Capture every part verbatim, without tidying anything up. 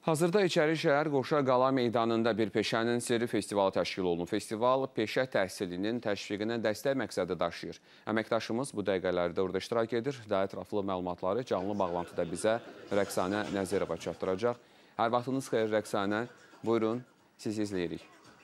Hazırda İçəri şəhər Qoşa Qala meydanında bir peşənin sirri festivalı təşkil olunub. Festival peşə təhsilinin təşviqinə dəstək məqsədi daşıyır. Əməkdaşımız bu dəqiqələrdə orada iştirak edir. Daha ətraflı məlumatları canlı bağlantıda bizə Rəqsanə Nəzirova çatdıracaq. Hər vaxtınız xeyir Rəqsanə. Buyurun, sizi izləyirik.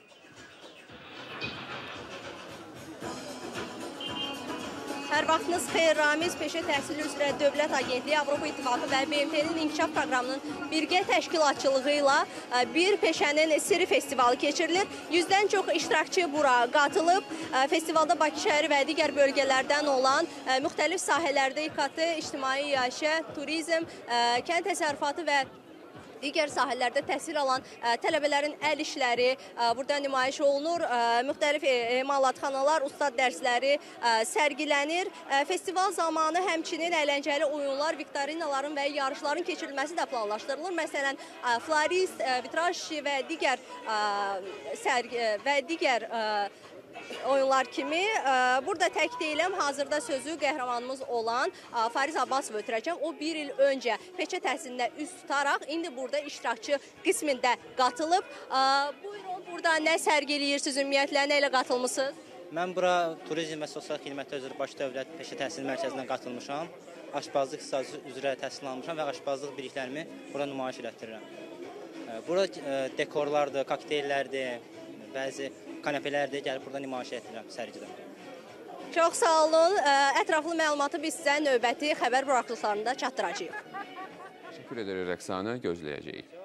Hər vaxtınız xeyir Ramiz. Peşə təhsili üzrə Dövlət Agentliyi, Avropa İttifaqı və B M T-nin İnkişaf Proqramının birgə təşkilatçılığı ilə bir peşənin sirri festivalı keçirilir. Yüzdən çox iştirakçı bura qatılıb. Festivalda Bakı şəhəri və digər bölgələrdən olan müxtəlif sahələrdə İ K T, ictimai yaşayış, turizm, kənd təsərrüfatı və digər sahələrdə təhsil alan tələbələrin əl işləri burada nümayiş olunur. Müxtəlif emalatxanalar, ustad dərsləri sərgilənir. Festival zamanı həmçinin əyləncəli oyunlar, viktorinaların və yarışların keçirilməsi də planlaşdırılır. Məsələn, florist, vitraj və digər və digər oyunlar kimi. Burada tək deyiləm, hazırda sözü qəhrəmanımız olan Fariz Abbasov ötürəcəm. O bir il öncə peşə təhsilində üz tutaraq, indi burada iştirakçı qismində qatılıb. Buyurun, burada nə sərgiləyirsiniz, ümumiyyətlə, nə ilə qatılmışsınız? Mən bura Turizm və Sosial Xidmətlər üzrə Bakı Dövlət Peşə Təhsil Mərkəzindən qatılmışam. Aşpazlıq ixtisası üzrə təhsil almışam və aşpazlıq biliklərimi bura nümayiş elətdirirəm. Burada dekorlardır, kokteyllərdir, bəzi kanepelərdir, gəlib burada nümayiş etdirəm sərgidə. Çox sağ olun. Ətraflı məlumatı biz sizə növbəti xəbər buraxılışlarında çatdıracağıq. Təşəkkür edirik Rəqsanə, gözləyəcəyik.